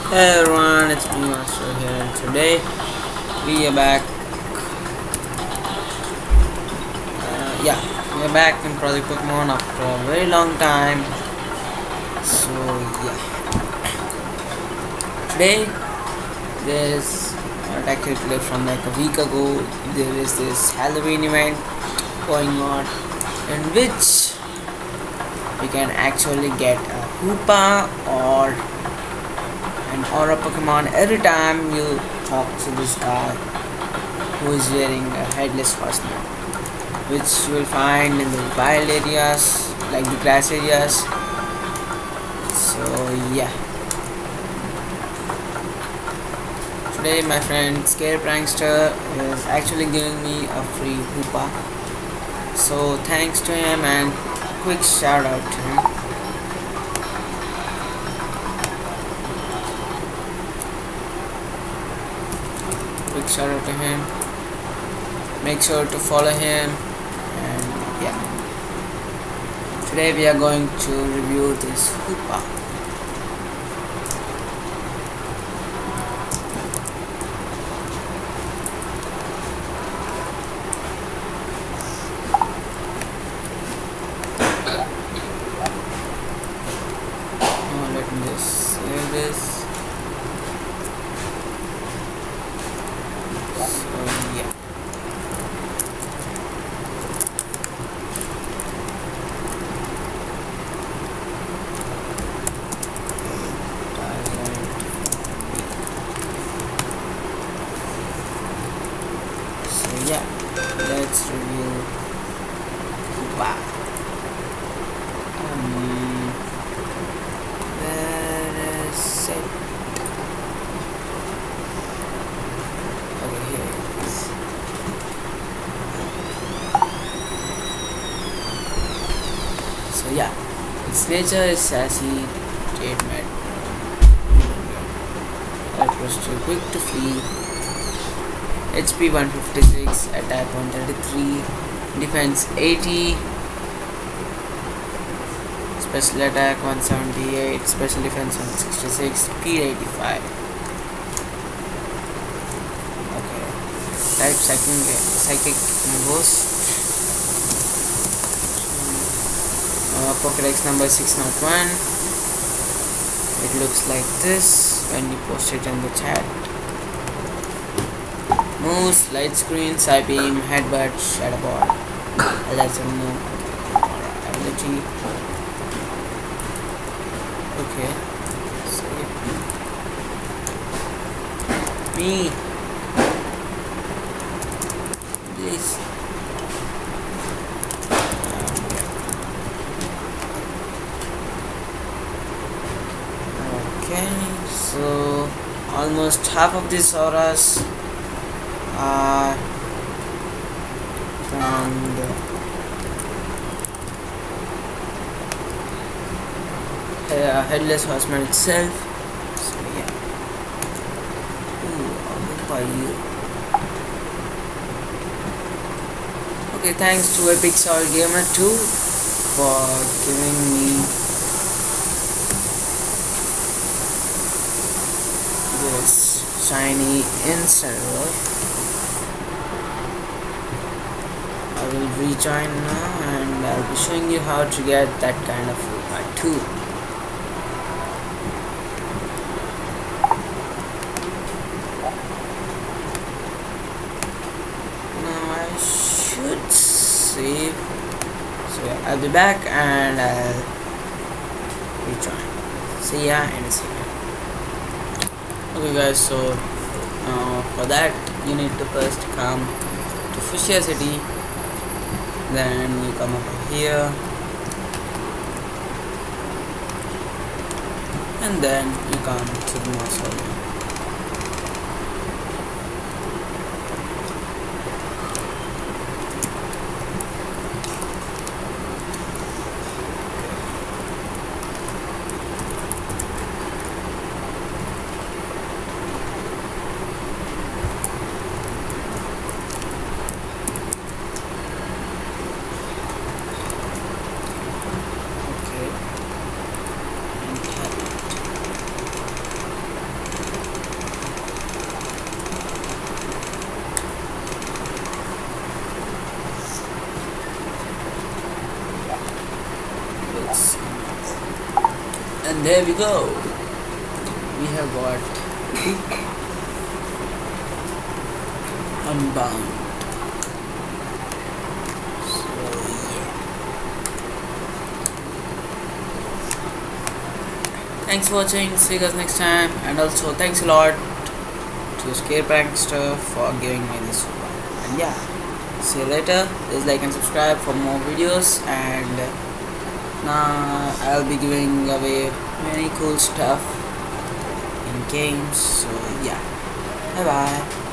Hey everyone, it's me Master here, and today we are back. We are back in Project Pokemon after a very long time. So today there's actually from like a week ago. There is this Halloween event going on, in which you can actually get a Hoopa or an Aura Pokemon every time you talk to this guy who is wearing a headless horseman, which you will find in the wild areas like the grass areas. So today my friend Scare Prankster is actually giving me a free Hoopa, so thanks to him and quick shout out to him. Quick shout out to him. Make sure to follow him, and today we are going to review this Hoopa. Let me just save this. Let's review Hoopa. Where is it? Okay, here it is. So its nature is sassy, treatment. That was too quick to flee. HP 156, attack 133, defense 80, special attack 178, special defense 166, speed 85. Okay, type psychic ghost. Pokédex number 601. It looks like this when you post it in the chat. Moves, light screen, Psybeam, headbutt, shadow ball. Let's know ability. Okay. So me. Please. Okay, so almost half of these auras from the headless horseman itself. So by you. Okay, thanks to Epic Soul Gamer 2 for giving me this shiny Incineroar. I will rejoin now and I'll be showing you how to get that kind of Hoopa too. Now I should save. So I'll be back and I'll rejoin. See ya in a second. Okay guys, so for that you need to first come to Fuchsia City. Then you come over here and then you come to the mausoleum. And there we go. We have got Unbound. So yeah. Thanks for watching. See you guys next time. And also thanks a lot to Scare Prankster for giving me this one. And yeah, see you later. Please like and subscribe for more videos. And now I'll be giving away many cool stuff in games. So yeah, bye bye.